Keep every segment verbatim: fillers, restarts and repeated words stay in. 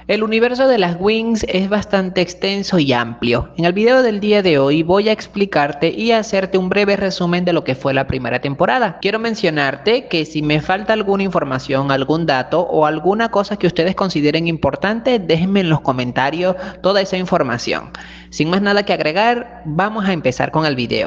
El universo de las Wings es bastante extenso y amplio. En el video del día de hoy voy a explicarte y hacerte un breve resumen de lo que fue la primera temporada. Quiero mencionarte que si me falta alguna información, algún dato o alguna cosa que ustedes consideren importante, déjenme en los comentarios toda esa información. Sin más nada que agregar, vamos a empezar con el video.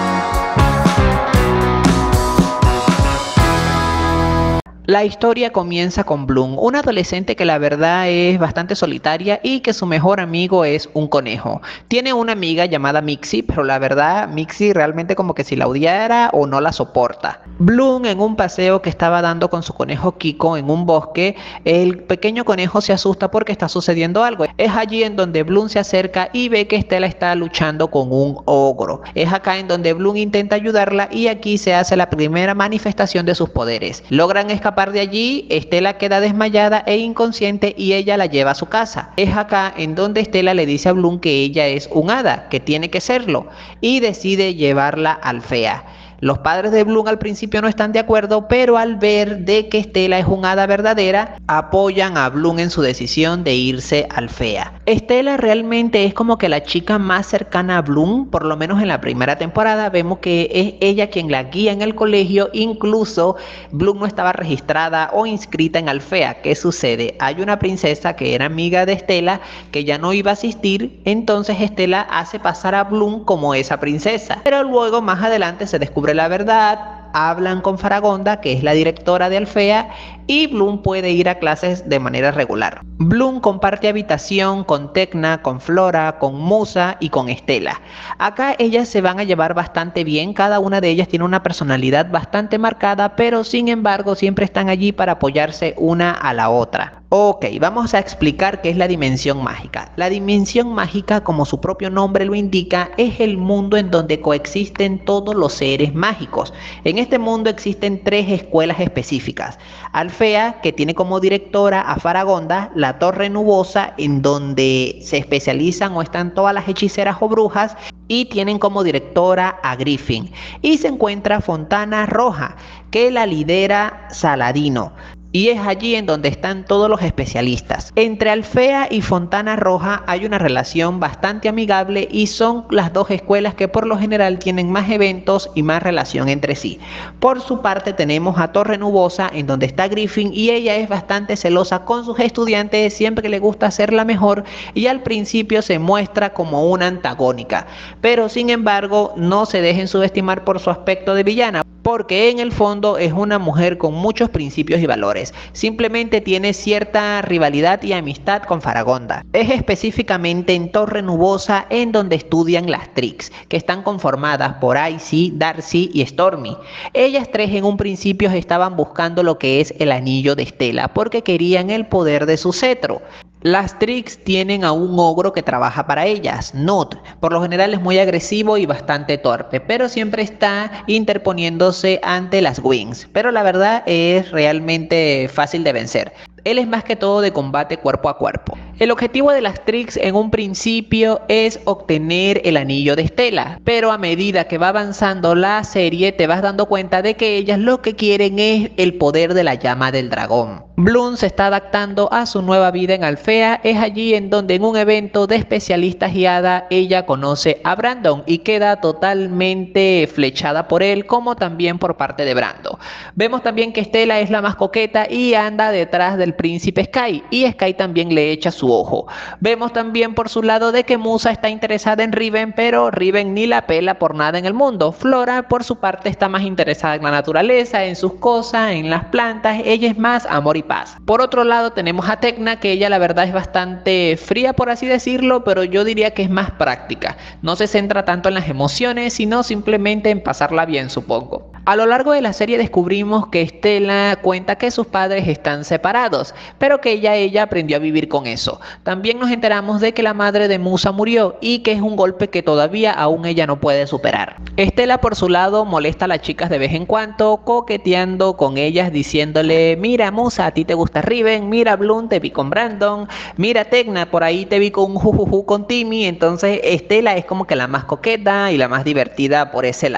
La historia comienza con Bloom, una adolescente que la verdad es bastante solitaria y que su mejor amigo es un conejo. Tiene una amiga llamada Mixie, pero la verdad Mixie realmente como que si la odiara o no la soporta. Bloom, en un paseo que estaba dando con su conejo Kiko en un bosque, el pequeño conejo se asusta porque está sucediendo algo. Es allí en donde Bloom se acerca y ve que Stella está luchando con un ogro. Es acá en donde Bloom intenta ayudarla y aquí se hace la primera manifestación de sus poderes. Logran escapar de allí, Stella queda desmayada e inconsciente y ella la lleva a su casa. Es acá en donde Stella le dice a Bloom que ella es un hada, que tiene que serlo, y decide llevarla al Alfea. Los padres de Bloom al principio no están de acuerdo, pero al ver de que Stella es un hada verdadera, apoyan a Bloom en su decisión de irse al Alfea. Stella realmente es como que la chica más cercana a Bloom, por lo menos en la primera temporada vemos que es ella quien la guía en el colegio. Incluso Bloom no estaba registrada o inscrita en Alfea. ¿Qué sucede? Hay una princesa que era amiga de Stella que ya no iba a asistir, entonces Stella hace pasar a Bloom como esa princesa, pero luego más adelante se descubre la verdad, hablan con Faragonda, que es la directora de Alfea, y Bloom puede ir a clases de manera regular. Bloom comparte habitación con Tecna, con Flora, con Musa y con Stella. Acá ellas se van a llevar bastante bien, cada una de ellas tiene una personalidad bastante marcada, pero sin embargo siempre están allí para apoyarse una a la otra. Ok, vamos a explicar qué es la dimensión mágica. La dimensión mágica, como su propio nombre lo indica, es el mundo en donde coexisten todos los seres mágicos. En este mundo existen tres escuelas específicas. Alfea, que tiene como directora a Faragonda, la Torre Nubosa, en donde se especializan o están todas las hechiceras o brujas, y tienen como directora a Griffin. Y se encuentra Fontana Roja, que la lidera Saladino. Y es allí en donde están todos los especialistas. Entre Alfea y Fontana Roja hay una relación bastante amigable y son las dos escuelas que por lo general tienen más eventos y más relación entre sí. Por su parte tenemos a Torre Nubosa, en donde está Griffin, y ella es bastante celosa con sus estudiantes, siempre que le gusta ser la mejor, y al principio se muestra como una antagónica, pero sin embargo no se dejen subestimar por su aspecto de villana, porque en el fondo es una mujer con muchos principios y valores. Simplemente tiene cierta rivalidad y amistad con Faragonda. Es específicamente en Torre Nubosa en donde estudian las Trix, que están conformadas por Icy, Darcy y Stormy. Ellas tres en un principio estaban buscando lo que es el anillo de Stella, porque querían el poder de su cetro. Las Trix tienen a un ogro que trabaja para ellas, Nut. Por lo general es muy agresivo y bastante torpe, pero siempre está interponiéndose ante las Wings. Pero la verdad es realmente fácil de vencer. Él es más que todo de combate cuerpo a cuerpo. El objetivo de las Trix en un principio es obtener el anillo de Stella, pero a medida que va avanzando la serie te vas dando cuenta de que ellas lo que quieren es el poder de la llama del dragón. Bloom se está adaptando a su nueva vida en Alfea. Es allí en donde en un evento de especialistas y hada ella conoce a Brandon y queda totalmente flechada por él, como también por parte de Brando. Vemos también que Stella es la más coqueta y anda detrás del príncipe Sky, y Sky también le echa su ojo. Vemos también por su lado de que Musa está interesada en Riven, pero Riven ni la pela por nada en el mundo. Flora por su parte está más interesada en la naturaleza, en sus cosas, en las plantas. Ella es más amor y paz. Por otro lado tenemos a Tecna, que ella la verdad es bastante fría, por así decirlo, pero yo diría que es más práctica. No se centra tanto en las emociones, sino simplemente en pasarla bien, supongo. A lo largo de la serie descubrimos que Stella cuenta que sus padres están separados, pero que ella, ella aprendió a vivir con eso. También nos enteramos de que la madre de Musa murió y que es un golpe que todavía aún ella no puede superar. Stella por su lado molesta a las chicas de vez en cuando, coqueteando con ellas, diciéndole: mira Musa, a ti te gusta Riven, mira Bloom, te vi con Brandon, mira Tecna, por ahí te vi con un jujuju con Timmy. Entonces Stella es como que la más coqueta y la más divertida por ese lado.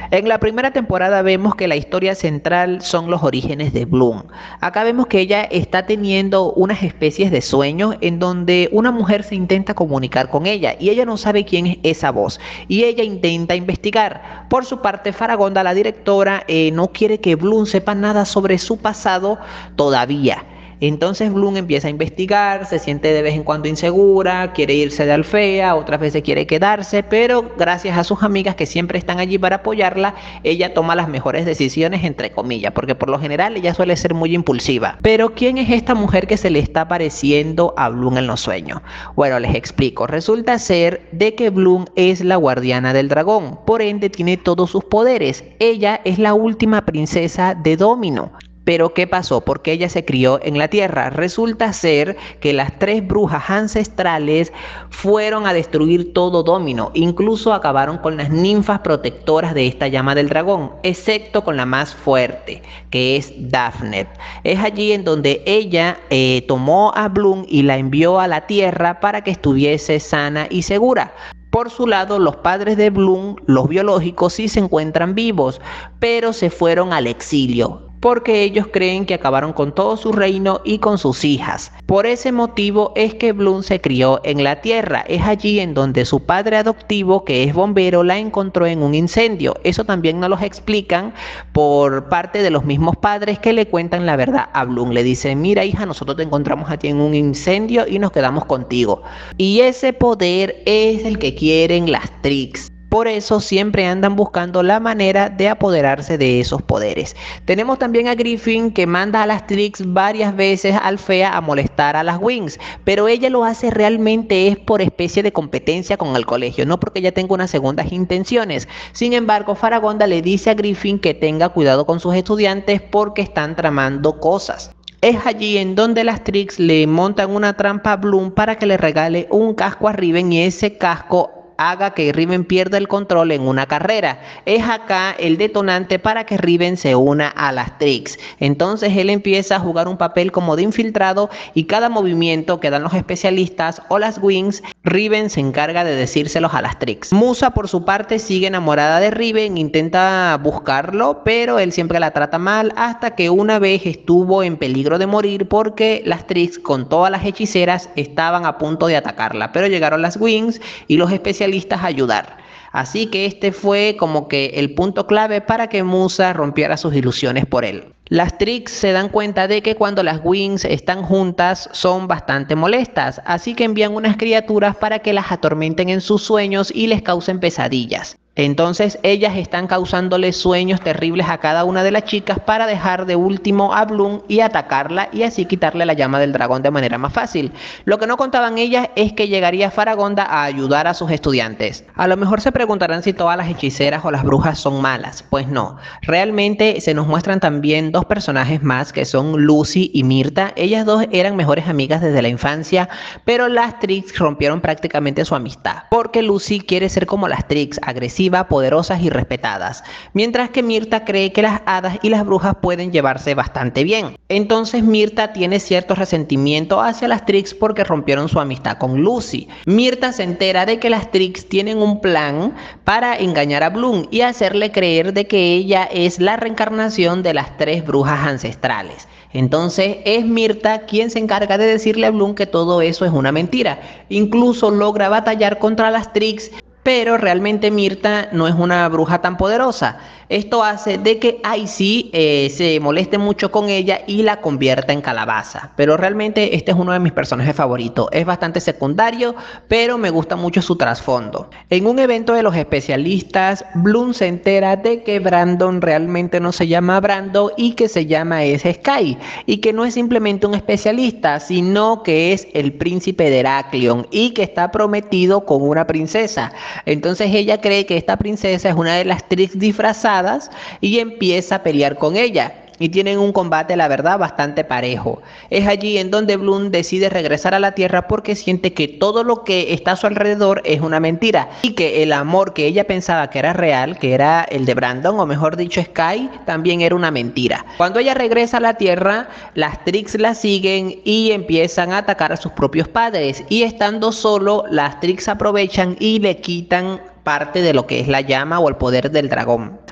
En la primera temporada vemos que la historia central son los orígenes de Bloom. Acá vemos que ella está teniendo unas especies de sueños en donde una mujer se intenta comunicar con ella y ella no sabe quién es esa voz y ella intenta investigar. Por su parte, Faragonda, la directora, eh, no quiere que Bloom sepa nada sobre su pasado todavía. Entonces Bloom empieza a investigar, se siente de vez en cuando insegura, quiere irse de Alfea, otras veces quiere quedarse, pero gracias a sus amigas que siempre están allí para apoyarla, ella toma las mejores decisiones, entre comillas, porque por lo general ella suele ser muy impulsiva. Pero ¿quién es esta mujer que se le está apareciendo a Bloom en los sueños? Bueno, les explico. Resulta ser de que Bloom es la guardiana del dragón, por ende tiene todos sus poderes. Ella es la última princesa de Domino. Pero ¿qué pasó? Porque ella se crió en la tierra. Resulta ser que las tres brujas ancestrales fueron a destruir todo Domino. Incluso acabaron con las ninfas protectoras de esta llama del dragón, excepto con la más fuerte, que es Daphne. Es allí en donde ella eh, tomó a Bloom y la envió a la tierra para que estuviese sana y segura. Por su lado, los padres de Bloom, los biológicos, sí se encuentran vivos, pero se fueron al exilio, porque ellos creen que acabaron con todo su reino y con sus hijas. Por ese motivo es que Bloom se crió en la tierra. Es allí en donde su padre adoptivo, que es bombero, la encontró en un incendio. Eso también nos lo explican por parte de los mismos padres que le cuentan la verdad a Bloom. Le dicen, mira hija, nosotros te encontramos a ti en un incendio y nos quedamos contigo. Y ese poder es el que quieren las Trix. Por eso siempre andan buscando la manera de apoderarse de esos poderes. Tenemos también a Griffin, que manda a las Trix varias veces a Alfea a molestar a las Wings, pero ella lo hace realmente es por especie de competencia con el colegio, no porque ella tenga unas segundas intenciones. Sin embargo, Faragonda le dice a Griffin que tenga cuidado con sus estudiantes porque están tramando cosas. Es allí en donde las Trix le montan una trampa a Bloom para que le regale un casco a Riven y ese casco haga que Riven pierda el control en una carrera. Es acá el detonante para que Riven se una a las Trix. Entonces él empieza a jugar un papel como de infiltrado y cada movimiento que dan los especialistas o las Wings, Riven se encarga de decírselos a las Trix. Musa por su parte sigue enamorada de Riven, intenta buscarlo, pero él siempre la trata mal hasta que una vez estuvo en peligro de morir porque las Trix con todas las hechiceras estaban a punto de atacarla, pero llegaron las Wings y los especialistas a ayudar. Así que este fue como que el punto clave para que Musa rompiera sus ilusiones por él. Las Trix se dan cuenta de que cuando las Wings están juntas son bastante molestas, así que envían unas criaturas para que las atormenten en sus sueños y les causen pesadillas. Entonces ellas están causándole sueños terribles a cada una de las chicas para dejar de último a Bloom y atacarla y así quitarle la llama del dragón de manera más fácil. Lo que no contaban ellas es que llegaría Faragonda a ayudar a sus estudiantes. A lo mejor se preguntarán si todas las hechiceras o las brujas son malas. Pues no, realmente se nos muestran también dos personajes más que son Lucy y Mirta. Ellas dos eran mejores amigas desde la infancia, pero las Trix rompieron prácticamente su amistad porque Lucy quiere ser como las Trix, agresivas, poderosas y respetadas, mientras que Mirta cree que las hadas y las brujas pueden llevarse bastante bien. Entonces Mirta tiene cierto resentimiento hacia las Trix porque rompieron su amistad con Lucy. Mirta se entera de que las Trix tienen un plan para engañar a Bloom y hacerle creer de que ella es la reencarnación de las tres brujas ancestrales. Entonces es Mirta quien se encarga de decirle a Bloom que todo eso es una mentira. Incluso logra batallar contra las Trix, pero realmente Mirta no es una bruja tan poderosa. Esto hace de que Icy eh, se moleste mucho con ella y la convierta en calabaza. Pero realmente este es uno de mis personajes favoritos. Es bastante secundario, pero me gusta mucho su trasfondo. En un evento de los especialistas, Bloom se entera de que Brandon realmente no se llama Brando y que se llama es Sky. Y que no es simplemente un especialista, sino que es el príncipe de Heraklion y que está prometido con una princesa. Entonces ella cree que esta princesa es una de las Trix disfrazadas y empieza a pelear con ella. Y tienen un combate, la verdad, bastante parejo. Es allí en donde Bloom decide regresar a la Tierra porque siente que todo lo que está a su alrededor es una mentira. Y que el amor que ella pensaba que era real, que era el de Brandon, o mejor dicho Sky, también era una mentira. Cuando ella regresa a la Tierra, las Trix la siguen y empiezan a atacar a sus propios padres. Y estando solo, las Trix aprovechan y le quitan parte de lo que es la llama o el poder del dragón.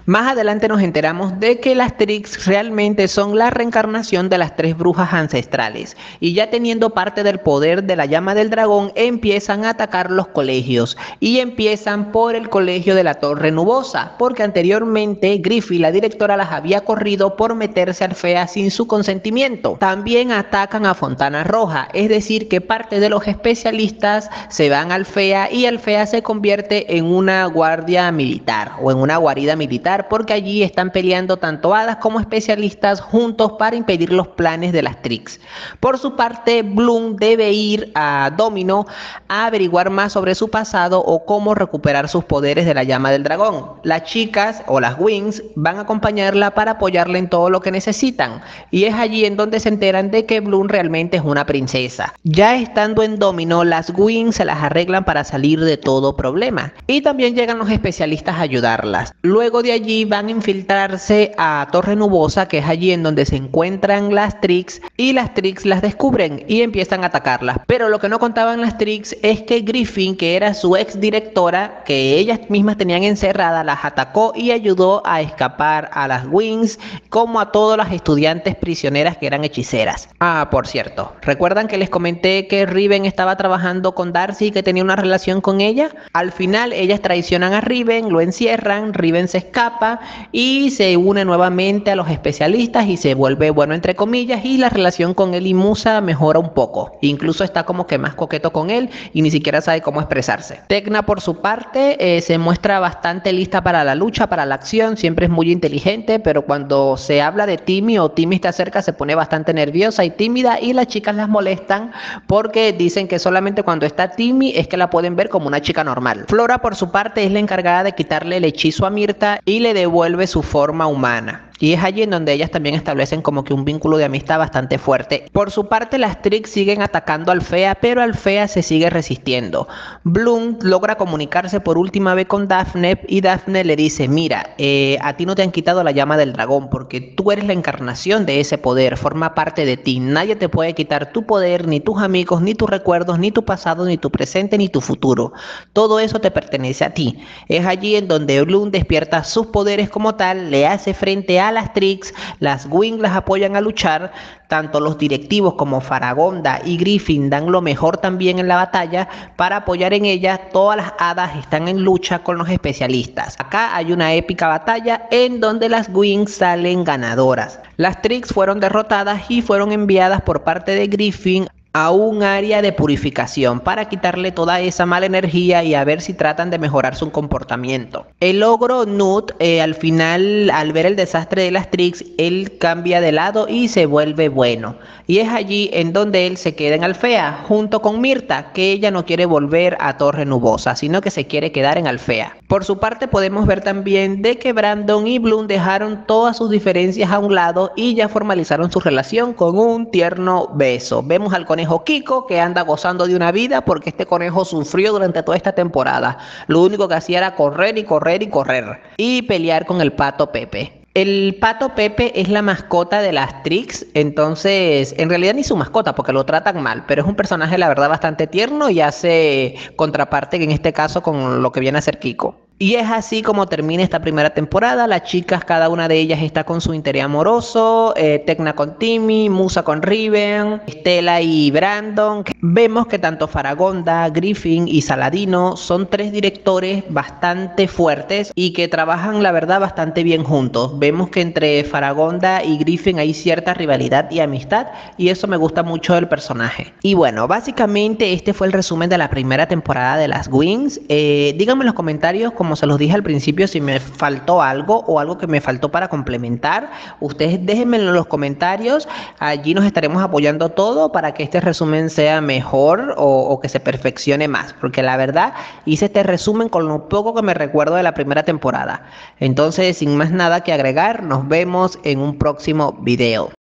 Más adelante nos enteramos de que las Trix realmente son la reencarnación de las tres brujas ancestrales y ya teniendo parte del poder de la llama del dragón empiezan a atacar los colegios y empiezan por el colegio de la Torre Nubosa porque anteriormente Griffin, la directora, las había corrido por meterse al F E A sin su consentimiento. También atacan a Fontana Roja, es decir que parte de los especialistas se van al F E A y el F E A se convierte en una guardia militar o en una guarida militar porque allí están peleando tanto hadas como especialistas juntos para impedir los planes de las Trix. Por su parte, Bloom debe ir a Domino a averiguar más sobre su pasado o cómo recuperar sus poderes de la llama del dragón. Las chicas o las Wings van a acompañarla para apoyarla en todo lo que necesitan y es allí en donde se enteran de que Bloom realmente es una princesa. Ya estando en Domino, las Wings se las arreglan para salir de todo problema y también llegan los especialistas a ayudarlas. Luego de allí van a infiltrarse a Torre Nubosa, que es allí en donde se encuentran las Trix, y las Trix las descubren y empiezan a atacarlas. Pero lo que no contaban las Trix es que Griffin, que era su ex directora, que ellas mismas tenían encerrada, las atacó y ayudó a escapar a las Wings, como a todas las estudiantes prisioneras que eran hechiceras. Ah, por cierto, ¿recuerdan que les comenté que Riven estaba trabajando con Darcy y que tenía una relación con ella? Al final ellas traicionan a Riven, lo encierran, Riven se escapa y se une nuevamente a los especialistas y se vuelve bueno entre comillas y la relación con él y Musa mejora un poco, incluso está como que más coqueto con él y ni siquiera sabe cómo expresarse. Tecna por su parte eh, se muestra bastante lista para la lucha, para la acción, siempre es muy inteligente, pero cuando se habla de Timmy o Timmy está cerca se pone bastante nerviosa y tímida y las chicas las molestan porque dicen que solamente cuando está Timmy es que la pueden ver como una chica normal. Flora por su parte es la encargada de quitarle el hechizo a Mirta y le devuelve su forma humana. Y es allí en donde ellas también establecen como que un vínculo de amistad bastante fuerte. Por su parte, las Trix siguen atacando al F E A, pero al F E A se sigue resistiendo. Bloom logra comunicarse por última vez con Daphne y Daphne le dice, mira, eh, a ti no te han quitado la llama del dragón porque tú eres la encarnación de ese poder, forma parte de ti. Nadie te puede quitar tu poder, ni tus amigos, ni tus recuerdos, ni tu pasado, ni tu presente, ni tu futuro. Todo eso te pertenece a ti. Es allí en donde Bloom despierta sus poderes como tal, le hace frente a las Trix, las Wings las apoyan a luchar, tanto los directivos como Faragonda y Griffin dan lo mejor también en la batalla para apoyar en ella. Todas las hadas están en lucha con los especialistas. Acá hay una épica batalla en donde las Wings salen ganadoras. Las Trix fueron derrotadas y fueron enviadas por parte de Griffin a un área de purificación para quitarle toda esa mala energía y a ver si tratan de mejorar su comportamiento. El ogro Nut eh, al final, al ver el desastre de las Trix, él cambia de lado y se vuelve bueno. Y es allí en donde él se queda en Alfea junto con Mirta, que ella no quiere volver a Torre Nubosa, sino que se quiere quedar en Alfea. Por su parte podemos ver también de que Brandon y Bloom dejaron todas sus diferencias a un lado y ya formalizaron su relación con un tierno beso. Vemos al conejo Kiko que anda gozando de una vida porque este conejo sufrió durante toda esta temporada. Lo único que hacía era correr y correr y correr y pelear con el pato Pepe. El pato Pepe es la mascota de las Trix, entonces en realidad ni su mascota porque lo tratan mal, pero es un personaje la verdad bastante tierno y hace contraparte en este caso con lo que viene a ser Kiko. Y es así como termina esta primera temporada. Las chicas, cada una de ellas está con su interés amoroso, eh, Tecna con Timmy, Musa con Riven, Stella y Brandon. Vemos que tanto Faragonda, Griffin y Saladino son tres directores bastante fuertes y que trabajan la verdad bastante bien juntos. Vemos que entre Faragonda y Griffin hay cierta rivalidad y amistad y eso me gusta mucho del personaje. Y bueno, básicamente este fue el resumen de la primera temporada de las Wings. Eh, díganme en los comentarios, como se los dije al principio, si me faltó algo o algo que me faltó para complementar. Ustedes déjenmelo en los comentarios, allí nos estaremos apoyando todo para que este resumen sea mejor o, o que se perfeccione más, porque la verdad hice este resumen con lo poco que me recuerdo de la primera temporada. Entonces, sin más nada que agregar, nos vemos en un próximo video.